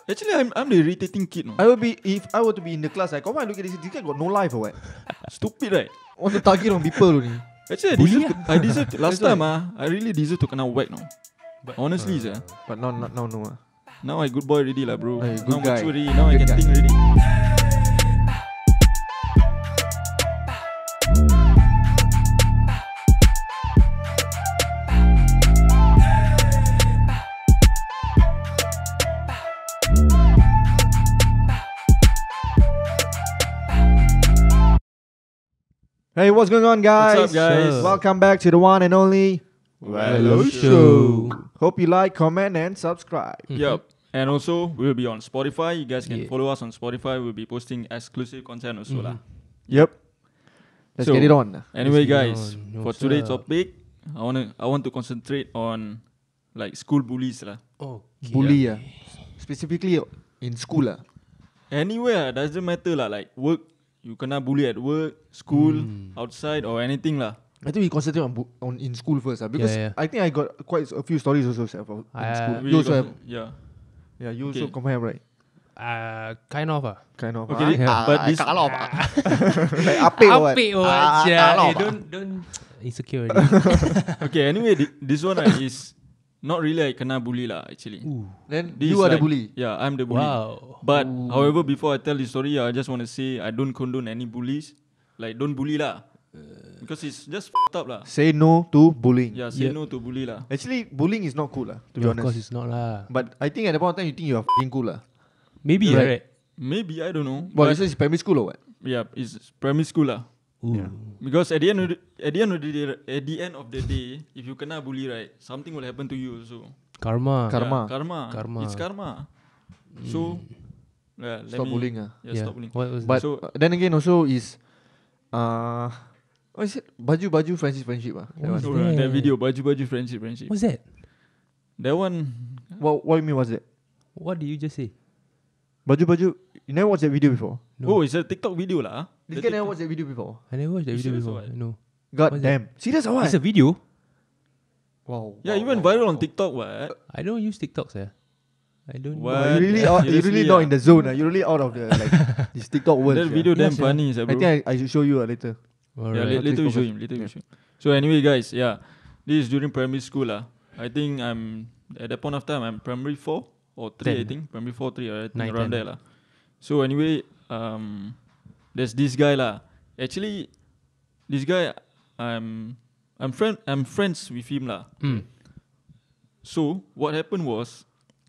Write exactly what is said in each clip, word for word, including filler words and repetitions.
Actually, I'm I'm the irritating kid. No? I would be if I were to be in the class. Like, come on, look at this. This guy got no life or what? Stupid, right? Want to target on people only. Actually, I deserve. To, I deserve. To, last time, ah, I really deserve to kena whack, no. But honestly, uh, sir. But now, not now, no. Uh. Now I good boy already, lah, bro. Ay, good now guy. mature already. Now Good I can guy. think already. Hey, what's going on, guys? What's up, guys? Welcome back to the one and only WELLO Show. Hope you like, comment, and subscribe. Mm-hmm. Yep. And also, we'll be on Spotify. You guys can Yeah. follow us on Spotify. We'll be posting exclusive content also, Mm-hmm. lah. Yep. Let's So, get it on. Anyway, Let's get it guys, on. for What's today's up? topic, I wanna I want to concentrate on like school bullies, lah. Oh, Bully, ah. Specifically in school. Ah. Anywhere doesn't matter, lah. Like work, you kena bully at work, school, Mm. outside, or anything, lah. I think we concentrate on, bu- on in school first. Ah, because Yeah, yeah. I think I got quite a few stories also sir, about in Ah, school. We You also got- have. yeah. Yeah, you Okay. also confirm have, right? Uh, kind of ah. Kind of. Okay, ah. but Ah, this- kind of, ah. Like apek or what? Apek or Ah, what? Yeah, kind of, eh, ah. don't don't insecure. already. Okay, anyway, thi- this one right, is not really I kena bully, lah. Actually, Ooh. Then This you is are the like- bully. Yeah, I'm the bully. Wow. But Ooh. however, before I tell the story, I just want to say I don't condone any bullies. Like, don't bully lah, because it's just f***ed up lah. Say no to bullying. Yeah, say Yep. no to bully lah. Actually, bullying is not cool, lah. To be Yeah, of course honest. it's not lah. But I think at the point of time, you think you are f***ing cool, lah. Maybe Right. right. Maybe I don't know. Well, but this is primary school or what? yeah, it's primary school lah. Ooh. Yeah. Because at the end of the, at the end of the day, at the end of the day, if you kena bully, right, something will happen to you also. Karma. Kar- Karma. Yeah, karma. Karma. It's karma. So, yeah, let Stop me, bullying, ah. Yeah, stop bullying. What was But So- uh, then again, also is, uh, what is it? Baju baju friendship friendship ah. That What one. is Oh, right, that Yeah. video, baju baju friendship friendship. What's that? That one, What what you mean was it? What did you just say? Baju baju. You never watched that video before? No. oh, it's a TikTok video lah. This The guy never TikTok- watched that video before. I never watched that You video serious or before. what? No. God What's damn. Serious or what? It's a video. Wow. Yeah, wow, you went wow, viral wow. on TikTok, what? I don't use TikTok, sir. I don't. What? Wow, you really Yeah, out, you really seriously, not ah. in the zone. Ah. You're really out of the like this TikTok world. That sia. video damn Yes, yeah. funny, sia, I bro. think I, I should show you uh, later. Yeah, Alright. la- Please later we show focus. him. Later Yeah. we show. So anyway, guys, yeah, this is during primary school lah. I think I'm at that point of time I'm primary four or three. I Ten. think primary four, three, or I think Nine, around ten. there lah. So anyway, um, there's this guy lah. Actually, this guy, I'm I'm friend I'm friends with him lah. Mm. So what happened was,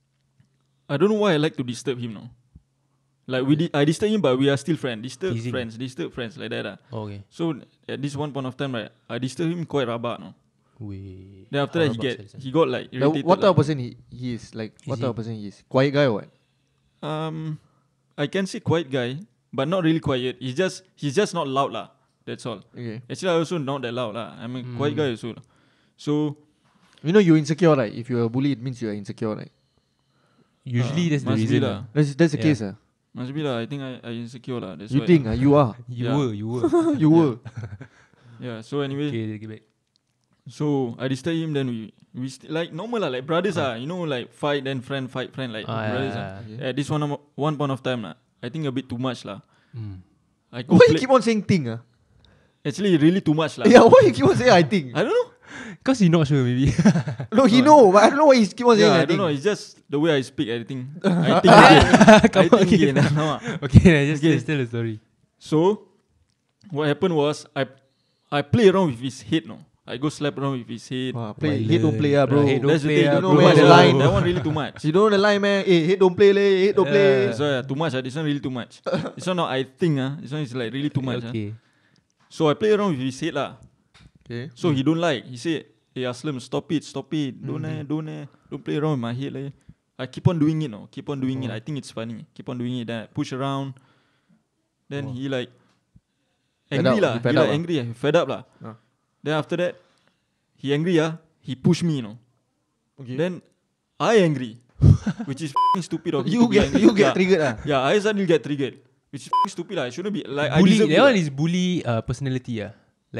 I don't know why I like to disturb him now. Like we di- I disturb him, but we are still friends. Disturb Teasing. friends, disturb friends like that lah. Okay. So at this one point of time, right, I disturb him quite rabak, no. Wait. Then after that, he How get about sense? he got like Like, irritated. what type of lah. person he, he is? Like what Is type he- of person he is? Quiet guy or what? Um, I can say quiet guy, but not really quiet. He's just he's just not loud lah. That's all. Okay. Actually, I also not that loud lah. I'm a Mm. quiet guy also. lah. So You know you're insecure, right? If you're a bully, it means you're insecure, right? Usually uh, that's the must be reason. lah. lah. That's that's the Yeah. case, ah. Must be lah. I think I, I insecure lah. That's You why think, lah. ah? You are. You Yeah. were. You were. You were. Yeah. So anyway, Okay, get back. so I disturb him. Then we we st- like normal lah, like brothers ah. You know, like fight then friend, fight friend, like Ah, brothers yeah, ah. yeah, yeah. At this one of- one point of time lah, I think a bit too much lah. Mm. I go Why you play- keep on saying thing, ah? Actually, really too much lah. Yeah, why you keep on saying I think? I don't know. Cause you're not sure, maybe. No, he know, but I don't know why he keep on saying Yeah, I I don't think. know. It's just the way I speak. I think. I think. again. I Come on, think okay. again. No, ah. Okay, just, Okay. just tell the story. So, what happened was I, I play around with his head. No, I go slap around with his head. Wow, play, Violent. head don't play, ah, bro. Right, head don't That's the play, thing. ah, You know too where much the lah. line- That one really too much. You don't know the line, man. Hey, head don't play, leh. Head don't Yeah. play. That's why ah, too much. Ah, this one really too much. This one now I think ah, this one is like really too much. ah. Okay. So I play around with his head lah. Okay. So he don't like. He said, "Hey Aslam, stop it, stop it. Don't Mhm. eh, don't eh, don't play around with my head leh." I keep on doing it, no. Keep on doing it. Oh. I think it's funny. Keep on doing it. Then I push around. Then Oh. he like Fed angry up, lah. he He, fed like up ah. angry. ah. He fed up lah. Ah. Then after that, he angry ah. He push me, you know. Okay. Then I angry, which is f***ing stupid of me you to be get angry. you get yeah. triggered, ah. Yeah, I suddenly get triggered, which is f***ing stupid lah. I shouldn't be like I Bully. deserve That it, one lah. is bully uh, personality. Ah, like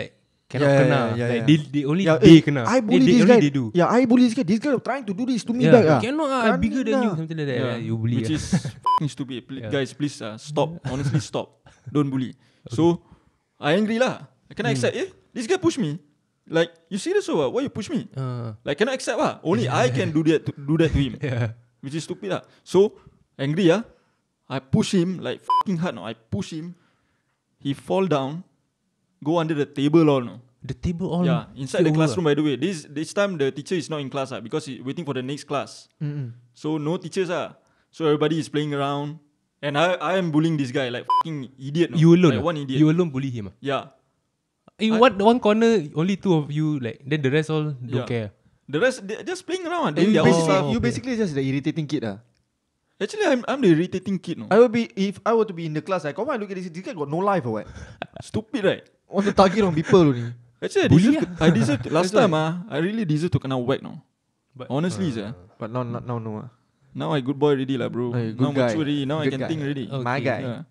cannot Yeah, kena. yeah, yeah, like yeah. they, they only Yeah, they eh, kena. I bully they, they this only guy. They do. Yeah, I bully this guy. This guy trying to do this to me Yeah, back. ah. cannot. ah, I'm bigger than you. Something like that. Yeah. Yeah, you bully. Which ah. is fucking stupid. Pl- Yeah. Guys, please uh, stop. Honestly, stop. Don't bully. So, I angry lah. I cannot accept. Eh, this guy push me. Like, you serious or what? Why you push me? Uh, Like, cannot accept lah. Only I can do that. To, do that to him. yeah. Which is stupid lah. So, angry ah. I push him like fucking hard. No, I push him. He fall down. Go under the table all. No. The table all. Yeah, inside the classroom. By the way, this this time the teacher is not in class ah because he waiting for the next class. Mm-mm. So no teachers ah. So everybody is playing around, and I I am bullying this guy like fucking idiot. No? You alone. Like ah? one idiot. You alone bully him. ah? Yeah. In I- one one corner, only two of you. Like then the rest all don't Yeah. care. The rest they just playing around. And Doing you their own basically, stuff. Oh, you okay. basically just the irritating kid. ah. Actually, I'm I'm the irritating kid. No. I would be if I were to be in the class. I come on, look at this. This guy got no life or what? Stupid, right? Want to target on people only. Actually, I Bully deserve. To, I deserve. To, last That's time ah, I really deserve to kena whack. No. But Honestly, sir. But now, now, now no. ah. Now I good boy already lah, bro. No, you Now good guy. mature already. Now I Good can guy. think already. Okay. My guy. Yeah.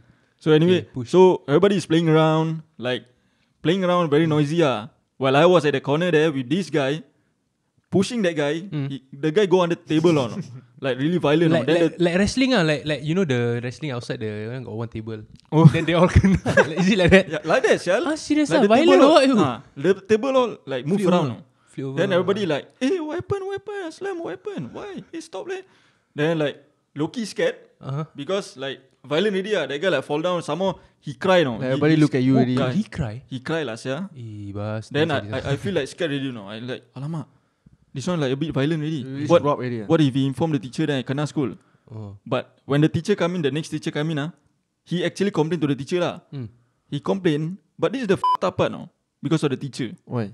So anyway, Okay, push. so everybody is playing around, like playing around very noisy ah. While I was at the corner there with this guy, pushing that guy, Mm. he, the guy go on the table on, like really violent. like, on. Then like, the, like wrestling ah, like like you know the wrestling outside the one got one table. Oh. Then they all kena. Like, is it like that? yeah, like that, shall? Ah, serious Like ah, the violent table or what? all, You? ah, the table all like move Flip around. over. No? Flip over. Then everybody like, hey, what happened? What happened? Slam, what happened? Why? Hey, stop it. Then like Loki scared Uh-huh. because like violent already ah. That guy like fall down. Some more he cry no. Like, He- everybody he- look at you Oh, already. guy. he cry. He cry lah, yeah. Eh, bas. Then I, don't say I, I feel like scared already, you know. I like, alamak, this one like a bit violent already. This What, Rob already. ah. what if he inform the teacher then I kena school? Oh. But when the teacher come in, the next teacher come in, ah, he actually complained to the teacher lah. Mm. He complained, but this is the f***ed up part now, because of the teacher. Why?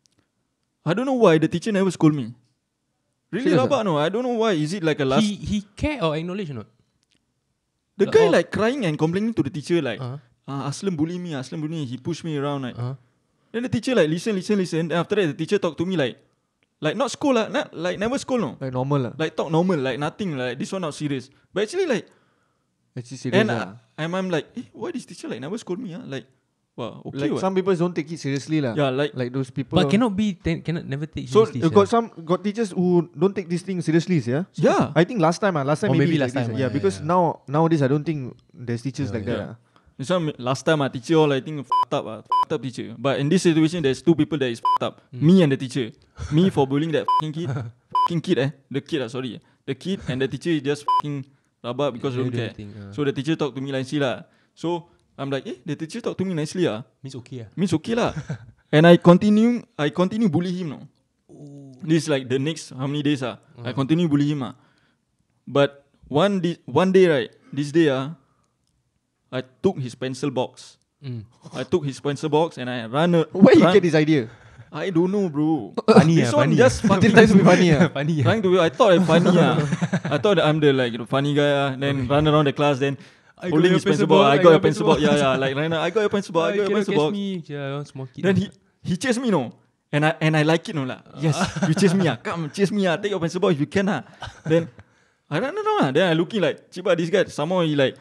I don't know why the teacher never scold me. Really Serious rabak no, I don't know why. Is it like a last... He he care or acknowledge or not? the like guy all- like crying and complaining to the teacher like, Uh-huh. ah, Aslam bully me, Aslam bully me. He pushed me around like. Uh-huh. Then the teacher like listen, listen, listen. Then after that the teacher talk to me like, like not scold lah, not like never scold no. Like normal lah. Like talk normal, like nothing, like this one not serious. But actually like, Actually serious and lah. uh, I'm, I'm like, eh, why this teacher like never scold me? Ah, like, wow, okay. Like what? some people don't take it seriously lah. yeah, like Like those people. But cannot be ten, cannot never take So seriously, uh, sia. got some got teachers who don't take this thing seriously, yeah. yeah. I think last time, ah, last time Or maybe, maybe like last this, time, yeah, ah, because yeah. now nowadays I don't think there's teachers Yeah, like yeah. that. ah. This one last time ah teacher all I think f***ed up ah, f***ed up teacher. But in this situation there's two people that is f***ed up. Mm. Me and the teacher. Me for bullying that fucking kid, fucking kid eh, the kid ah sorry, the kid and the teacher is just fucking rabak because they don't care. Think, uh, So the teacher talk to me nicely lah. So I'm like, eh, the teacher talk to me nicely ah, means okay ah. means okay lah. And I continue, I continue bully him no. This is like the next how many days ah, I continue bully him ah. But one di- one day right, this day ah, I took his pencil box. Mm. I took his pencil box and I ran. A, Where you run get this idea? I don't know, bro. Funny This ah, one funny just Until fucking time to be funny. ah. funny ah. trying to be. I thought I'm funny ah. I thought that I'm the like the funny guy ah. Then run around the class. Then I got holding your his pencil pencil box. box, I got your pencil box. Yeah, yeah. Like right now, I got your pencil box. I got your cannot pencil catch box. me. Yeah, one small kid. Then he he chased me no. And I and I like it no lah. Yes, you chase me ah. Come chase me ah. Take your pencil box if you can ah. Then I run around ah. Then I looking like ciba this guy. Somehow he like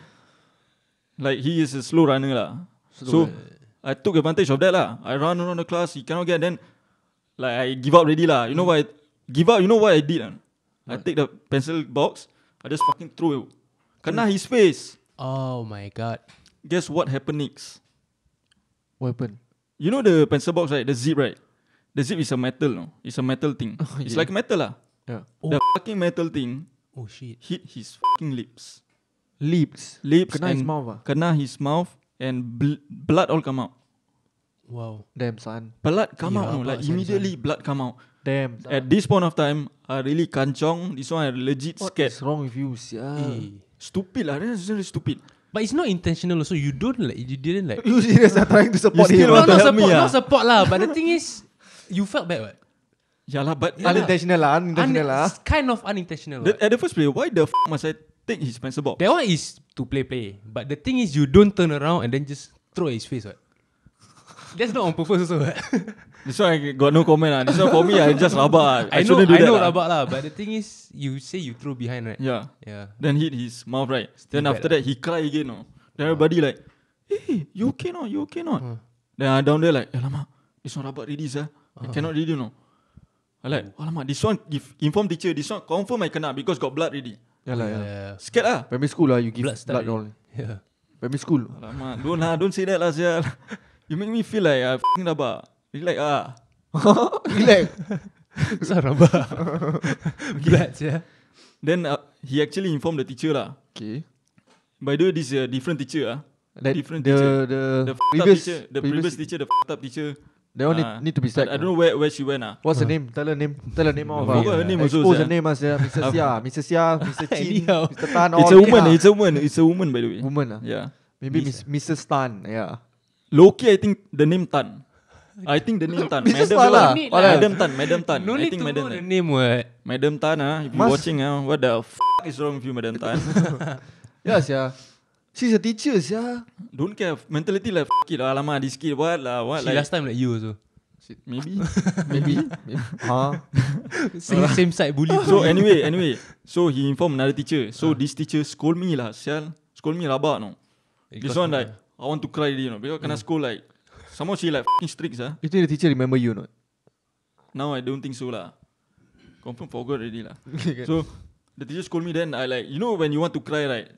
like he is a slow runner lah. So I took advantage of that lah. I run around the class. He cannot get. Then like I give up already lah. You know what? I, give up. You know what I did? Ah? I take the pencil box. I just fucking throw it. Kena his face. Oh my god. Guess what happened next? What happened? You know the pencil box right? The zip right? The zip is a metal no? It's a metal thing. It's Yeah. like metal lah. Yeah. The fucking metal thing Oh shit. hit his fucking lips. Lips. Lips Kena and his mouth ah. kena his mouth and bl- blood all come out. Wow. Damn son. Blood come Yeah, out no? rabak Like sia, immediately blood come out. Damn. Son. At this point of time, I really kanchong. This one I legit What scared. is wrong with you, sia? Eh. Stupid lah. That's really stupid. But it's not intentional also. You don't like. You didn't like. You serious are trying to support You him? still No, want to not help support. me, ah? Not support lah. But the thing is, you felt bad, what? Yeah lah, but Yeah. Unintentional lah, Un- unintentional lah. it's kind of unintentional. the, what? at the first place, why the f must I take his pencil box? That one is to play play. But the thing is, you don't turn around and then just throw at his face, what? That's not on purpose also. What? This one I got no comment lah. This one for me, I just rabak. I, I know, shouldn't do I that know lah. rabak lah. But the thing is, you say you throw behind, right? Yeah. Yeah. Then hit his mouth right. Still then bad after lah. that, he cry again. No. Then everybody like, hey, you okay not? You okay not? Hmm. Then I down there like, alamak, this one rabak ready sah. I cannot ready no. I like, alamak, this one if inform teacher, this one confirm I kena because got blood ready. Yeah lah, Yeah, yeah. yeah. Scared lah. Primary school lah, you give Blood blood, start all. Yeah. Primary school. Alamak, don't lah, don't say that lah sial. You make me feel like I f***ing rabak. Relax ah. Relax. So rabak. Blood, yeah. Then uh, he actually informed the teacher lah. Okay. By the way, this is a different teacher ah. That, Different the, teacher. The, The f***ed up previous teacher, the previous teacher, the f***ed up teacher. That one Ah, need, need to be sacked. I, I don't know where where she went ah. What's her name? Tell her name. Tell her name off. I forgot ah. her name also. Expose sia. her name as yeah. Mister Sia, Mister Sia, Mister Chin, Anyhow. Mister Tan. It's all a woman. yeah. It's a woman. It's a woman by the way. Woman ah. Yeah. Maybe Miss- Miss, Missus Tan. Yeah. Loki, I think the name Tan. I think the name Tan. Missus Madam Tan lah. Tan. What else? Madam Tan. Madam Tan. No I need think to Madam know the Tan. name what. Madam Tan ah. If you Must- watching ah, what the f is wrong with you, Madam Tan? Yes, yeah. She's a teacher, yeah. Don't care. Mentality like f it lah. Alamak, this kid what lah? What She like? last time like you also. Maybe. Maybe. Maybe. Huh? Same, same side bully. So anyway, anyway, so he informed another teacher. So this teacher scold me lah, sial. Scold me rabak no. This one like, I want to cry already, you know, because kena scold like, somehow she like f***ing strict ah. You think the teacher remember you or not? Now I don't think so lah. Confirm forgot already lah. So the teacher scold me, then I like, you know when you want to cry right,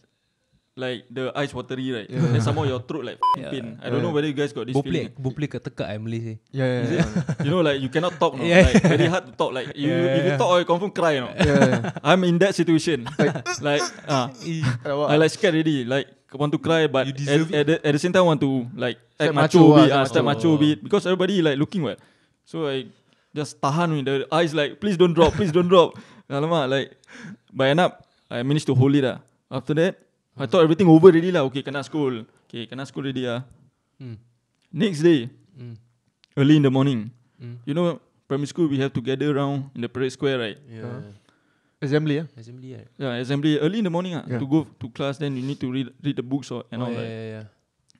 like the eyes watery right, Yeah. then somehow your throat like f***ing Yeah. pain. I don't Yeah. know whether you guys got this Boplek, feeling. boplek ketekak I Malay say. Yeah, yeah, Is yeah. it? You know like you cannot talk no. Yeah. Like very hard to talk. Like you, Yeah, if you yeah. talk, I confirm cry no. yeah, yeah. I'm in that situation. like ah, I like scared already. Like want to cry, but You at, deserve at, the, at the same time want to like Step act macho, macho a bit, ah, ah, step step macho. macho a bit because everybody like looking what. So I just tahan with the eyes like please don't drop, please don't drop. Alamak, like by end up I managed to hold it ah. After that I thought everything over already lah. Okay, kena school. Okay, kena school already ah. Mm. Next day, Mm. early in the morning, Mm. you know primary school we have to gather around in the parade square right. Yeah. Assembly, yeah. Assembly, right? Yeah, assembly early in the morning ah, Yeah. to go to class. Then you need to read read the books or and Oh, all yeah, right. yeah, yeah.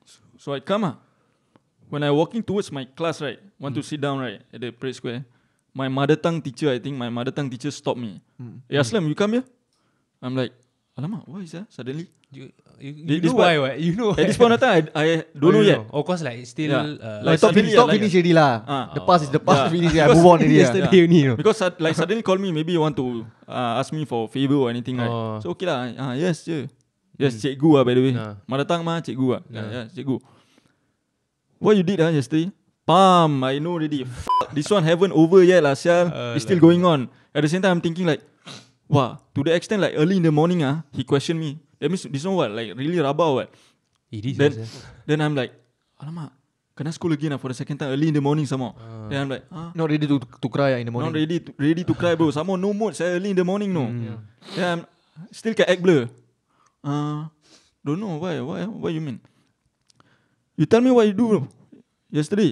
So I come ah. When I walking towards my class right, want to sit down right at the parade square, my mother tongue teacher, I think my mother tongue teacher stopped me. Mm. Hey Aslam, you come here. I'm like, alamak, what is that suddenly? You, you, This- you this know part- why, what? You know why? At this point of time, I, I don't Oh, know you yet. Of course, like still. Yeah. Uh, Like Talk, suddenly finish, talk like- finish already lah. Ah. The past is the past. Yeah. Finish. Yeah, Because move on already. Yeah. yesterday only, you know. Because sud- like suddenly call me, maybe you want to uh, ask me for favor or anything right. Oh. So okay lah. Ah yes, je. Yes, Hmm. cikgu ah by the way. Nah. Mother tongue mah cikgu ah. Yeah, Nah. yeah, cikgu. What you did ah yesterday? Pam, I know already. Fuck, this one haven't over yet lah, sial. Uh, It's still like- going on. At the same time, I'm thinking like, wow, to the extent like early in the morning ah, he questioned me. That means this one what, like really rabak or what? It is. Then, also. then I'm like, alamak, kena school again ah for the second time early in the morning some more. Ah. Then I'm like, ah, Not ready to to cry ah, in the morning. not ready to, ready to cry bro. Some more no mood, saya early in the morning no. Mm. Then I'm still can act blur. Uh, don't know why, why, what you mean? You tell me what you do bro. Yesterday.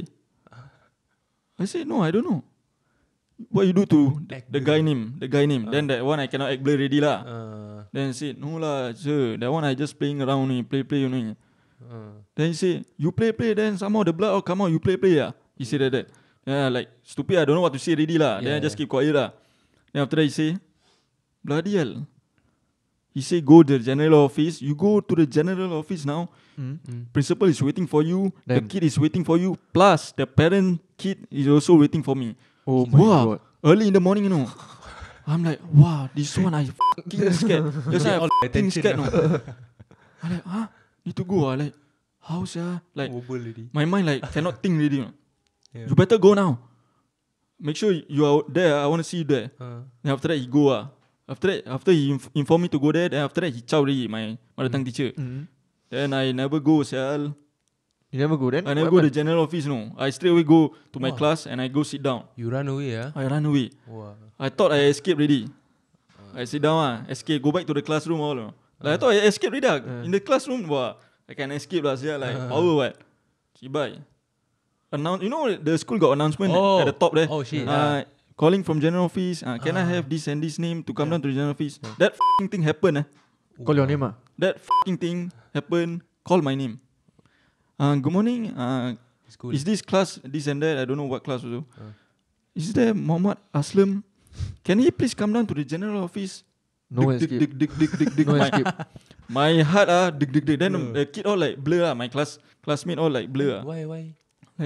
I said no, I don't know. What you do to the, Act the blur. guy name, the guy name. Then that one I cannot act blur already lah. Uh, Then I said no lah, sir. That one I just playing around ni, play play only. uh. Then he say you play play. Then somehow the blood all come out. You play play ah. He said that that. Yeah, like stupid. I don't know what to say already lah. Then I Yeah, just yeah. keep quiet lah. Then after that he say, bloody hell. He say go to the general office. You go to the general office now. Mm. Mm. Principal is waiting for you. The Damn. kid is waiting for you. Plus the parent kid is also waiting for me. Oh my Wow. god. Early in the morning, you know. I'm like, wow, this one I fucking scared. Just Get like all I the fucking attention scared, now. no. I'm like, huh? Need to go, ah. Like, how sia? Like, Mobile already. my mind like cannot think already. You know. Yeah. You better go now. Make sure you are there. I want to see you there. Uh, Then after that he go ah. After that, after he inf- inform me to go there, then after that he chow already, my mother tongue teacher. Mm. Then I never go, sia. You never go then? I never What go to the happened? general office, no. I straight away go to my Wow. class and I go sit down. you run away, ah? I run away. Wow. I thought I escaped already. I sit down ah, escape, go back to the classroom all. No. Like I thought I escaped already. ah. Uh. In the classroom, wah, I can escape lah, sia. Like Uh. power what? Cibai. Announce, you know the school got announcement Oh. at the top there. Oh, shit. Uh, calling from general office. Uh, can I Ah. have this and this name to come down to the general office? That f***ing thing happened. Eh. Call your name ah. That f***ing thing happened. Call my name. Uh, good morning. Uh, School. is this class this and that? I don't know what class also. Uh. Is there Muhammad Aslam? Can he please come down to the general office? No Dig, dig, escape. dig, dig, dig, dig, dig. No my, escape. my heart ah, dig, dig, dig. Then No. the kid all like blur ah. My class classmate all like blur ah. Why, why? Like,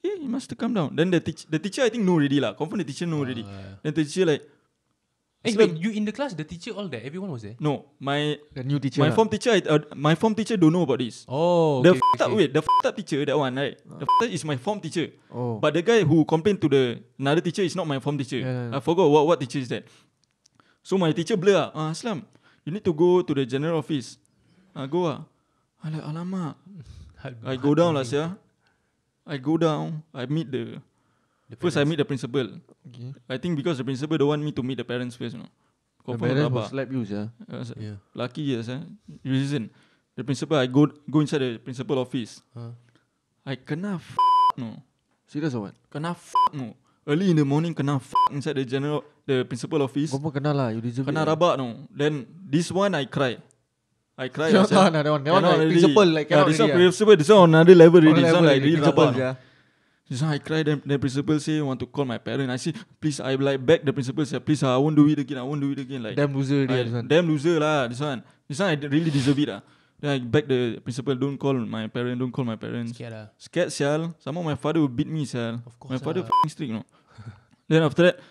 hey, you must come down. Then the teach, the teacher I think know already lah. Confirm the teacher know already. Uh, Then the teacher like, eh, Islam- wait, you in the class, the teacher all there, everyone was there. no, my The new teacher. my lah. form teacher, I, uh, my form teacher don't know about this. Oh, the okay, fucked up, okay. wait, the fucked up teacher, that one, right? The fucked up is my form teacher. Oh. But the guy who complained to the another teacher is not my form teacher. Yeah, yeah. I forgot what what teacher is that. So my teacher blur ah, uh, Aslam, you need to go to the general office. Ah, uh, go ah. I like alamak. I go down lah, sia. I go down. I meet the. The First I parents. meet the principal. Okay. I think because the principal don't want me to meet the parents first, you know. The Confirm parents will rabak. slap you, yeah. Uh, so- Yeah. Lucky yes, eh. You listen. The principal, I go go inside the principal office. Huh? I kena f no. Serious or what? Kena f no. Early in the morning kena f inside the general the principal office. Kau pun kenal lah. You deserve Kena it. lah. rabak no. Then this one I cry. I cry. Cannot lah, sia. tahan lah, that one. That one Cannot like already. principal, like Yeah, cannot this one already, ah. principal. This one on another level already. On This level one like already, really principal, rabak. yeah. This one I cry. Then the principal say want to call my parent. I say please. I like beg the principal say please. I won't do it again. I won't do it again. Like Damn loser already, I, this one. damn loser lah. This one. This one I really deserve it lah. Then I beg the principal don't call my parent. Don't call my parents. Scared lah. Scared sial. Some of my father will beat me sial. Of course My father lah. f***ing strict no. Then after that,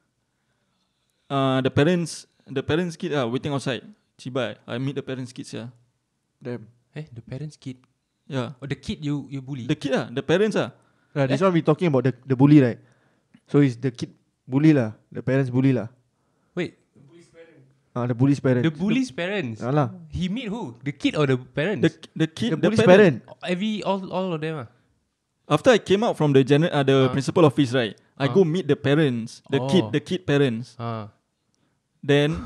uh, the parents, the parents kid ah waiting outside. Cibai, I meet the parents kids yeah. Damn. Eh, the parents kid. Yeah. Oh, the kid you you bully. The kid ah, the parents ah. Yeah, this one we talking about the the bully, right? So it's the kid bully lah. The parents bully lah. Wait, Ah, the bully's parents. the bully's parents. Ah lah. He meet who? The kid or the parents? The the kid, The the, bully's parent. parent. Every all all of them ah. After I came out from the general, uh, the Ah. principal office, right? I Ah. go meet the parents, the Oh. kid, the kid parents. Ah. Then,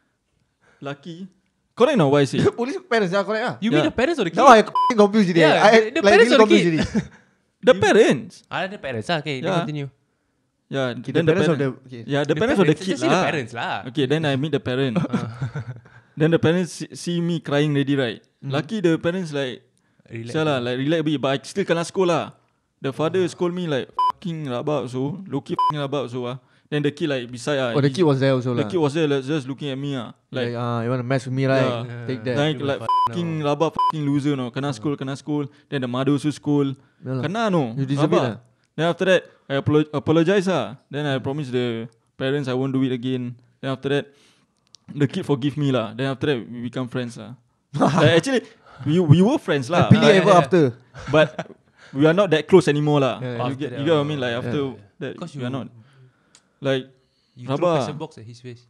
lucky, correct now? Why I say? The bully's parents, yeah, correct ah. You Yeah. mean the parents or the kid? Now I f***ing confused already. Yeah, I the- the like parents really or the confused kid? already. The parents. Ah, the parents ah. Okay, Yeah. then continue. Yeah. Okay, then the parents of parent- the okay. Yeah, the, parents of the Just kid say the lah. parents lah. Okay, then I meet the parent. Then the parents see, see me crying already, right? Lucky the parents like, Relax. Relax lah, like relax a bit, but I still kena scold lah. The father scold me like fucking rabak so, low-key fucking rabak so ah. Then the kid like beside ah. Oh, the he- kid was there also The lah. kid was there like, just looking at me ah. Like, Like, ah, you want to mess with me, right? Yeah. Take that. like, You like will fucking rabak, fucking loser no. Kena scold, kena scold. Then the mother also scold. Yeah lah. Kena no. You deserve it rabak. lah. Then after that, I apolo- apologize ah. Then I promise the parents I won't do it again. Then after that, the kid forgive me lah. Then after that, we become friends lah. Like, actually, we we were friends lah. Happily but- ever after. But we are not that close anymore lah. Yeah, You after get, that, you get what I oh, mean? Like yeah. after Yeah. that, Because we you- are not. Like You throw Rabak. pressure box at his face.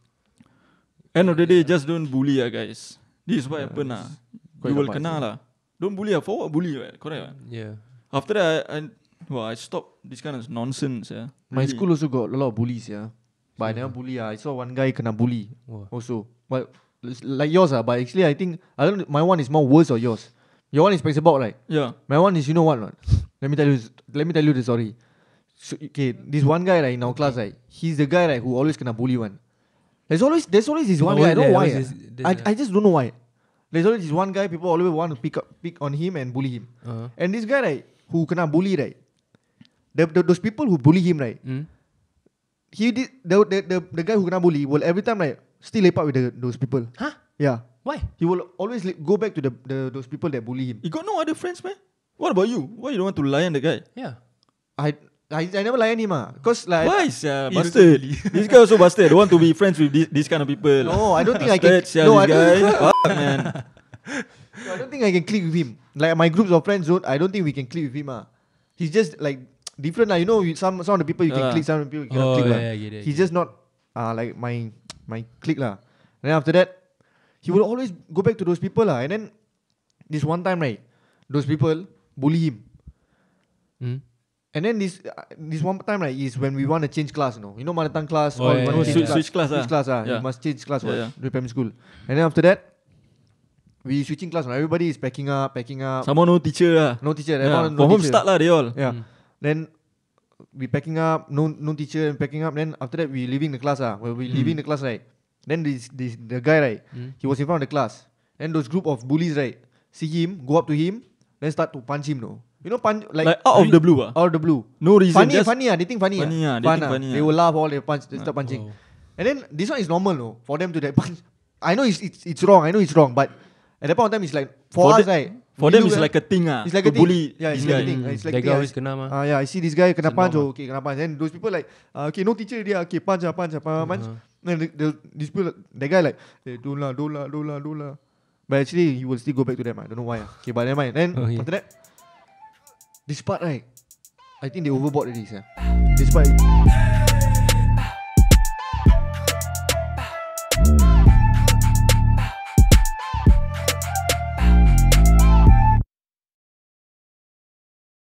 end of the day, just don't bully lah, guys. This is what happen lah. quite You will rabak, kena sih. lah. Don't bully lah. For what bully? Right? Correct. Right? Yeah. After that, I, I well, I stopped this kind of nonsense. Yeah. My Really. school also got a lot of bullies, yeah. But I never bully. Ah, I saw one guy kena bully Wow. also. But it's like yours, ah. But actually, I think I don't. My one is more worse or yours. Your one is about right? Yeah. My one is you know what? Not? Let me tell you. Let me tell you the story. So, okay, this one guy right in our class right. He's the guy right who always kena bully one. There's always there's always this one Oh, guy. I don't know there why. always ah. is- there's I a- I just don't know why. There's always this one guy. People always want to pick up pick on him and bully him. Uh-huh. And this guy right who kena bully right. The, the those people who bully him right. Mm? He did the the the, the guy who kena bully will every time like still lepak with the, those people. Huh? Yeah. Why? He will always li- go back to the, the those people that bully him. You got no other friends, man? What about you? Why you don't want to lion the guy? Yeah. I I, I never lion him ah, cause like Why, sia? He's Bastard. This guy also bastard. Don't want to be friends with this, this kind of people. no, I don't think I can. Bastard, sia, No, I this don't, guy. Fuck, man. no, I don't think I can click with him. Like my groups of friends don't. I don't think we can click with him ah. He's just like different lah. You know, you- some some of the people you can Yeah. click, some of the people you cannot Oh, click lah. yeah, I get it, I He's get just not uh, like my my click lah. And then after that, he will always go back to those people lah. And then this one time right, those people bully him. Mm? And then this uh, this one time right is when we want to change class, you know. You know mother tongue class, Oh, or yeah, you want yeah, to yeah. change Switch- switch class, switch ah. class, ah. Yeah. You must change class, Yeah, what, yeah. during primary school. And then after that, we switching class. Now everybody is packing up, packing up. Someone no teacher lah. No teacher. Yeah. everyone no From home teacher. start lah, they all. Yeah. Mm. Then we packing up, no no teacher and packing up. Then after that we leaving the class ah. When we leaving the class right. Then this this the guy right, Mm. he was in front of the class. Then those group of bullies right, see him, go up to him, then start to punch him no. You know punch like, Like, out of the blue ah. out of the blue. No reason. Funny, just funny ah. They think funny, funny ah. ah, they Fun think ah. funny They ah. will laugh all they punch, they start punching. Oh. And then this one is normal no, for them to that punch. I know it's, it's it's wrong. I know it's wrong, but At that point of time, it's like for, For us, the- right? For we them, look it's at- like a thing ah. it's like to a thing. bully Yeah, it's this like a guy. thing. It's like That okay, guy I- always kena mah. Ah yeah, I see this guy kena It's punch. normal. Oh, okay, kena punch. Then those people like, uh, okay, no teacher dia. Okay, punch, ah, punch, ah, punch, punch. Uh-huh. Then the, the, these people, that guy like, hey, don't lah, don't lah, don't lah, don't lah. But actually, he will still go back to them. I don't know why. ah. Okay, but never mind. Then Okay. after that, this part right, I think they overboard already. Sir. This part.